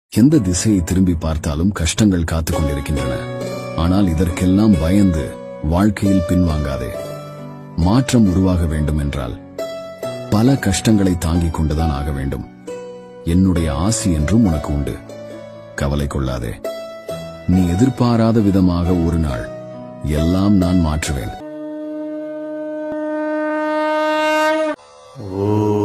எந்த திசையை திரும்பி பார்த்தாலும் கஷ்டங்கள் காத்துக் கொண்டிருக்கின்றன. ஆனால் இதற்கெல்லாம் பயந்து வாழ்க்கையில் பின்வாங்காதே. மாற்றம் உருவாக வேண்டும் என்றால் பல கஷ்டங்களை தாங்கிக் கொண்டுதான் ஆக வேண்டும். என்னுடைய ஆசி என்றும் உனக்கு உண்டு. கவலை கொள்ளாதே. நீ எதிர்பாராத விதமாக ஒரு நாள் எல்லாம் நான் மாற்றுவேன்.